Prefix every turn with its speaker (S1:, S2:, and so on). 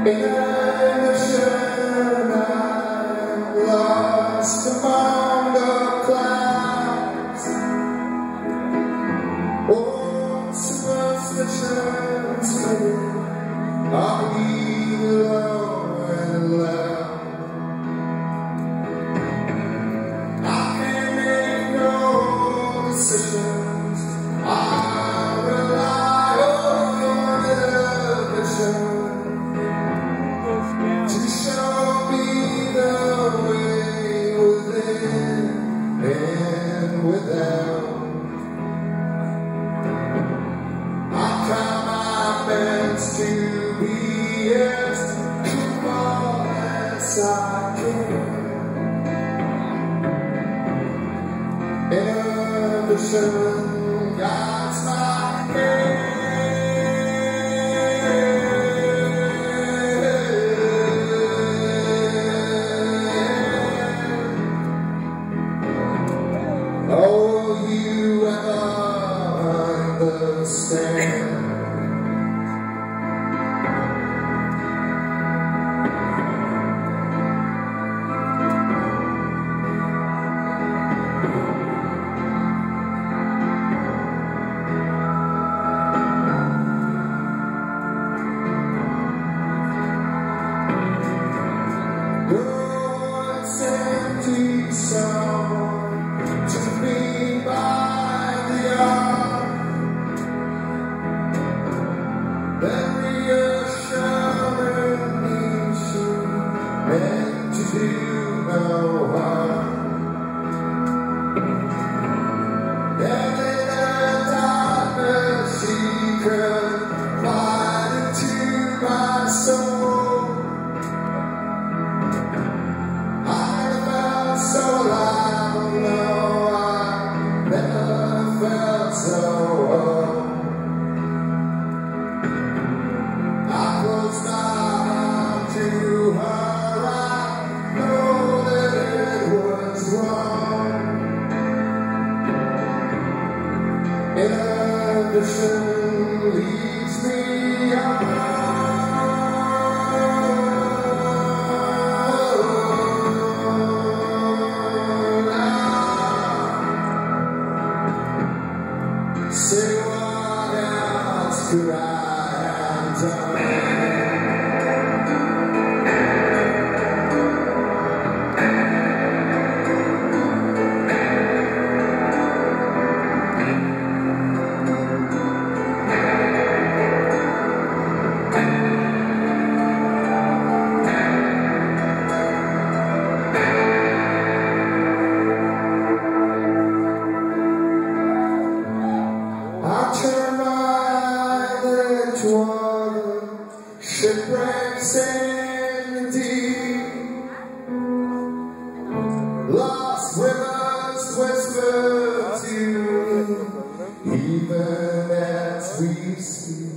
S1: In the ocean I'm lost among the clouds. Old superstitions are we low and loud. I can't make no decisions. I rely on the vision to show me the way within and without. I try my best to be as true as I can. Ambition guides my hand. Oh, you understand. Once empty soul to me by the arm, then reassuring me she meant to do no harm. And in the darkness she could fly into my soul. So loud, no, I never felt so old. I close my heart to her, I know that it was wrong. Inhibition leads me on. Say what else could I have done? I turn my eyes toward shipwrecks in the deep. Lost rivers whisper to me, even as we speak.